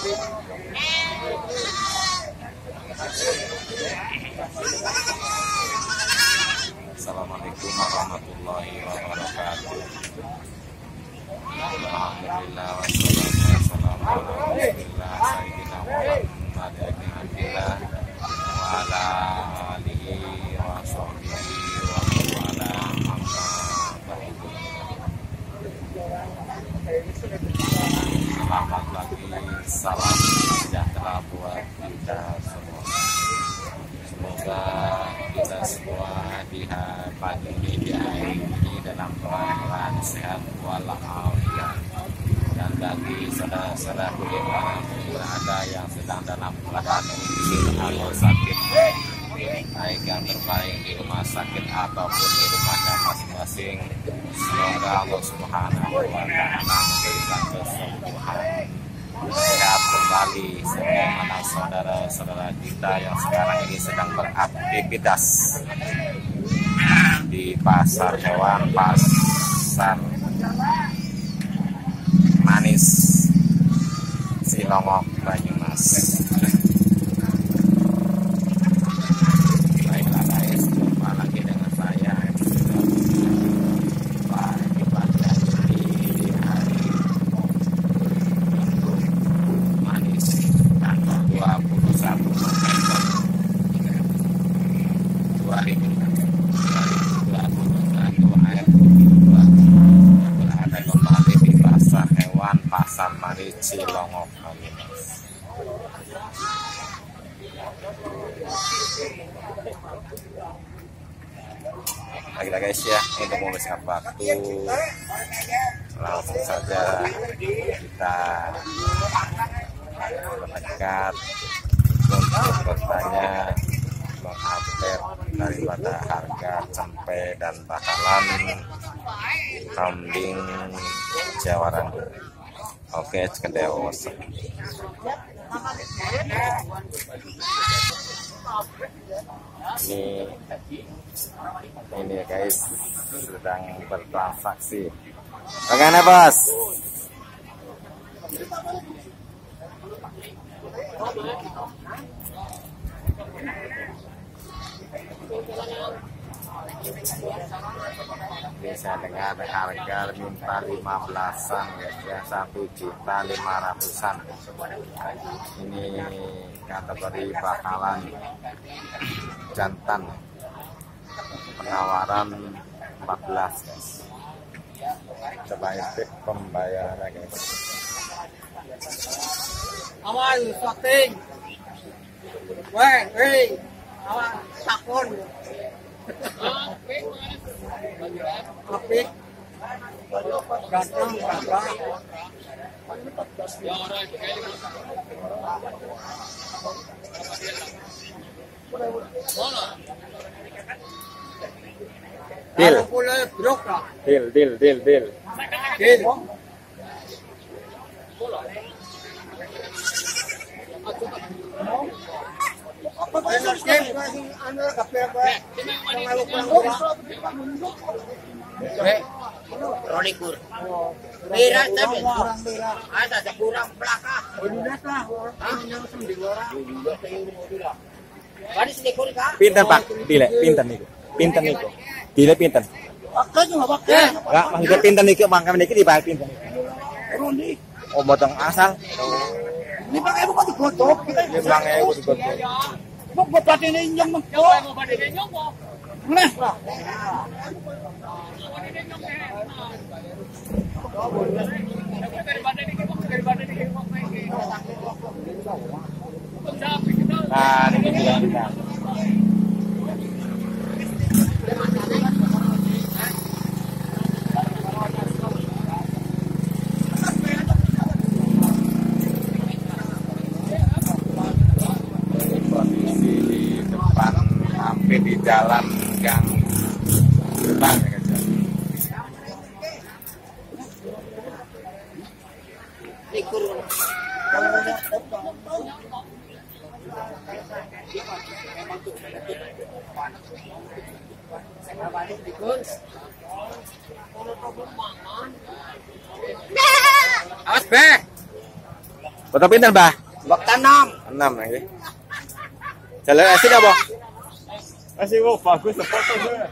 Assalamualaikum warahmatullahi wabarakatuh. Alhamdulillah wassalatu wassalamu ala rasulillah sayyidina Muhammad wa ala alihi wa sahbihi wa wala amma ba'du. Selamat pagi, salam sejahtera buat kita semua. Semoga kita semua di pagi ini dalam keadaan sehat walafiat, dan bagi saudara-saudara dimanapun berada yang sedang dalam keadaan atau sakit, baik yang terbaik di rumah sakit ataupun di rumahnya masing-masing, semoga Allah Subhanahu wa Ta'ala memberikan kesembuhan, sehat kembali semua anak saudara-saudara kita yang sekarang ini sedang beraktivitas di pasar hewan, pasar manis Cilongok, Banyumas. Baiklah guys, jumpa lagi dengan saya di pagi di hari manis tanggal 21 November 2021 berada kembali di pasar hewan pasar manis Cilongok, Banyumas. Baiklah guys ya, untuk mempersingkat waktu langsung saja kita mendekat untuk bertanya mengupdate daripada harga cempe dan bakalan kambing Jawaran. Oke, cekedeos. Ini guys sedang bertransaksi. Bagaimana bos? Bisa dengar harga minta 15-an ya, 1.500.000-an. Ini kategori bakalan jantan, penawaran 14 guys. Coba efek pembayaran guys. Awal sorting. Weh, awal takon. Apik. Ganteng, gagah. Deal. Rolikur. Berat tapi ada kurang belakang. Pinten Pak, dile pinten niku. Pinten niku. Dile pinten. Pakai juga pakai. Enggak, maksudnya pinten niku mangkane niki dibayar pinten. Roni. Oh, motong asal. Ini pakai bukan digodok. 5.000 digodok. Kok bapak ini nyong mengko? Bapak ini nyong kok. Nah. Nah, ini kita. Kondisi di depan hampir di jalan gang depan ya guys. Awas be. Foto pinten, Mbah? Bak tanam. 6 nggih. Jalan asin apa? Masih bagus fotonya.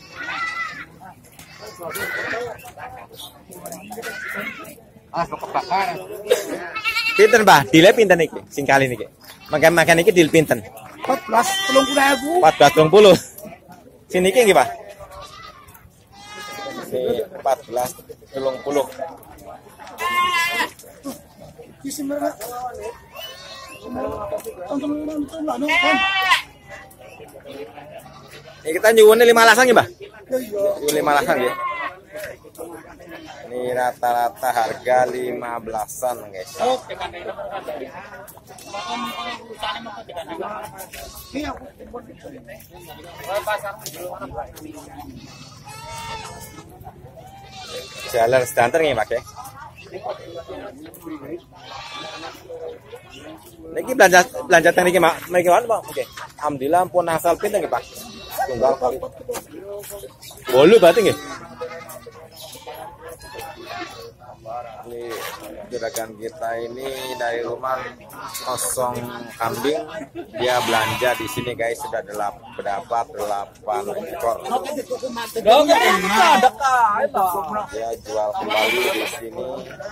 Ah, kebakar. Pinten, Mbah? Dile pinten iki? Sing kali niki. Makan iki dil pinten? 14.000. 14.30. Sini iki nggih, Pak? Ini 14.30. Ini kita nyuwunnya 15-an nggih, Mbah? Nyuwun 15-an nggih. Ini rata-rata harga 15-an, guys. Jalan standar nggih, Pak ya. Niki belanja teknik Mak. Mriki wonten, Pak. Oke. Alhamdulillah pun asal pinten nggih, Pak? Tunggal kali. 8 berarti nggih. Ini juragan kita ini dari rumah kosong kambing, dia belanja di sini guys, sudah berdapat 8 ekor. Dia jual kembali di sini.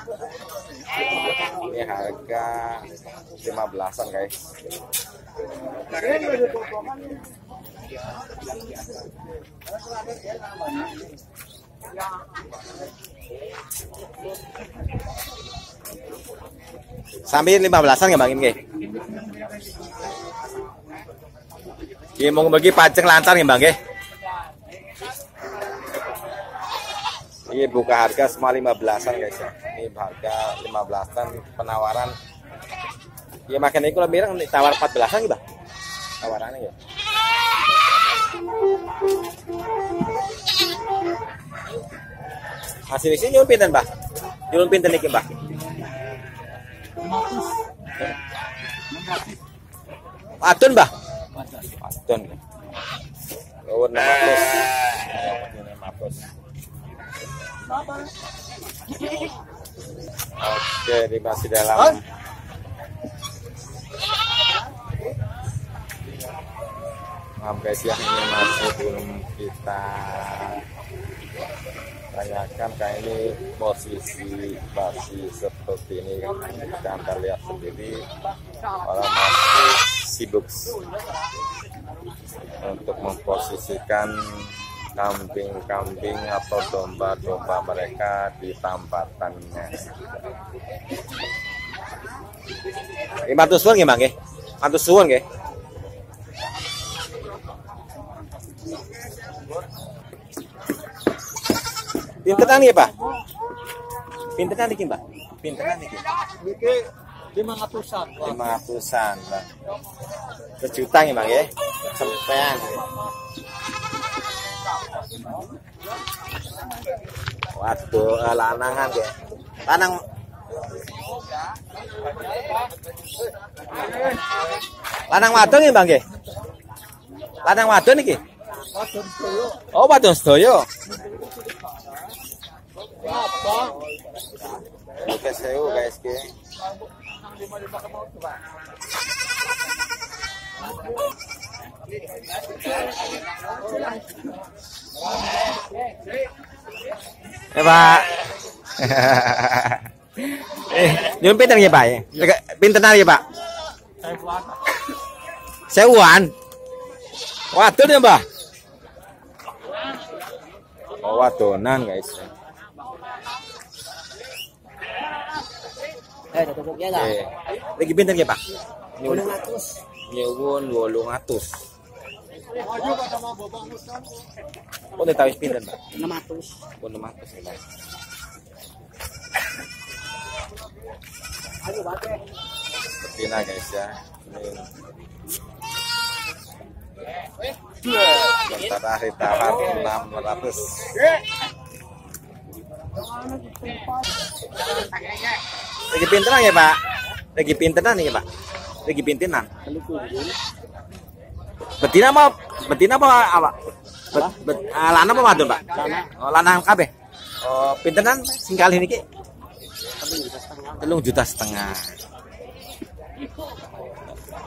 Ini harga 15-an guys. Sampai 15-an ya Bang ini. Ini mau bagi pajeng lancar ya Bang ya. Ini buka harga semua 15-an guys ya. Ini harga 15-an penawaran. Ya makan ini kalau mirang tawar 14-an ya Bang. Tawarannya ya. Hasil sini nyuwun pinten, Mbah? Nyuwun pinten iki, Mbah? Wadon, Mbah? Wadon. Nyuwun 600. Oke, ini masih dalam guys ya, ini masih belum kita tanyakan. Kayak ini posisi masih seperti ini kan, kita akan lihat sendiri. Orang masih sibuk untuk memposisikan kambing-kambing atau domba-domba mereka di tampatannya. Ini matur suwun nggih, Bang nggih. Matur suwun nggih. Pinteran nggih, Pak? Pinteran niki, Mbak? Pinteran niki? Niki 500-an. 500-an, Bang. Sejuta nggih, Bang nggih. Sampean. Waduh, lanangan nggih. Lanang wadon nggih, Bang nggih? Lanang wadon niki? Wadon sedaya. Oh, wadon sedaya. Oke, sewu guys ke. Pak. Nyuwun pinten nggih, Pak? Pintenan nggih, Pak? Sewuan. Wadon ya, Mbah? Oh, wadonan, guys. Tutupnya lah. Lagi pinten nggih, Pak? 800. Nyuwun 800. Oh, ditawis pinten, Pak? 600. Oh, 600 ya, Pak. Ayo, Pak. Betina, guys ya. Sementara ditawar 600. Lagi pintenan ya, Pak? Lagi pintenan nih, Pak? Lagi pintenan. Betina apa? Lanang apa wadon, Pak? Oh, lanang kabeh. Oh, pintenan sing kali niki? 3,5 juta.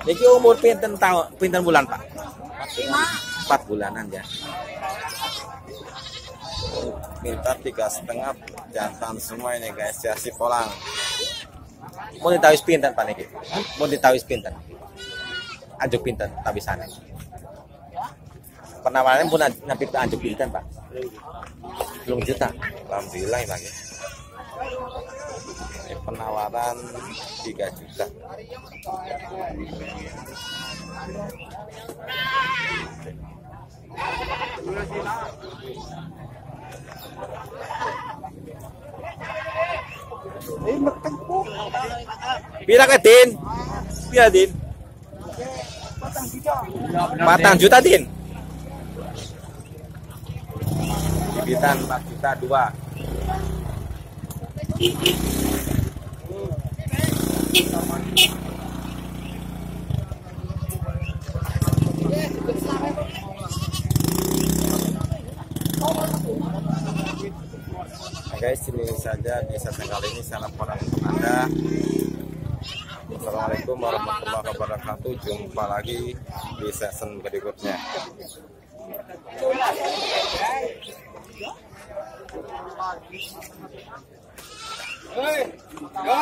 Niki umur pinten tahun, pinten bulan Pak? 4 bulanan ya. Minta 3,5 jantan semua ini guys ya, si polang. Mau ditawis pinten Pak niki? Mau ditawis pinten? Anjuk pinten tawisane? Penawarannya pun nabi ke anjuk pinten Pak? 10 juta. Alhamdulillah ya Pak. Ini penawaran 3 juta. Pira ke Din? Pira Din? 4 juta Din. Bibitan 4 juta 2. Nah guys, ini saja di sesi kali ini. Saya laporan untuk Anda. Assalamualaikum warahmatullahi wabarakatuh. Jumpa lagi di season berikutnya.